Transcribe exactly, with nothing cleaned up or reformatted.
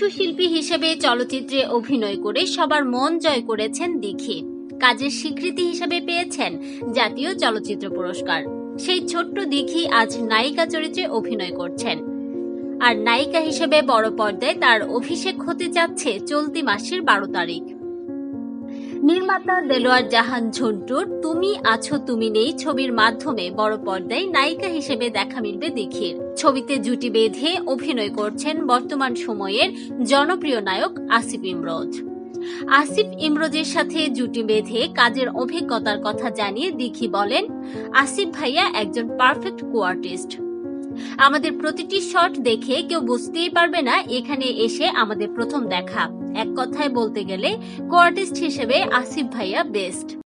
শিশুশিল্পী হিসেবে চলচ্চিত্রে অভিনয় করে সবার মন জয় করেছেন দিঘি। কাজের স্বীকৃতি হিসেবে পেয়েছেন জাতীয় চলচ্চিত্র পুরস্কার। সেই ছোট্ট দিঘি আজ নায়িকা চরিত্রে অভিনয় করছেন, আর নায়িকা হিসেবে বড় পর্দায় তার অভিষেক হতে যাচ্ছে চলতি মাসের বারো তারিখ। নির্মাতা দেলোয়ার জাহান ঝন্টুর তুমি আছো তুমি নেই ছবির মাধ্যমে বড় পর্দায় নায়িকা হিসেবে দেখা মিলবে দিঘির। ছবিতে জুটি বেঁধে অভিনয় করছেন বর্তমান সময়ের জনপ্রিয় নায়ক আসিফ ইমরোজ। আসিফ ইমরোজের সাথে জুটি বেঁধে কাজের অভিজ্ঞতার কথা জানিয়ে দিঘি বলেন, আসিফ ভাইয়া একজন পারফেক্ট কো-আর্টিস্ট। আমাদের প্রতিটি শট দেখে কেউ বুঝতেই পারবে না এখানে এসে আমাদের প্রথম দেখা। এক কথায় বলতে গেলে কো-আর্টিস্ট হিসেবে আসিফ ভাইয়া বেস্ট।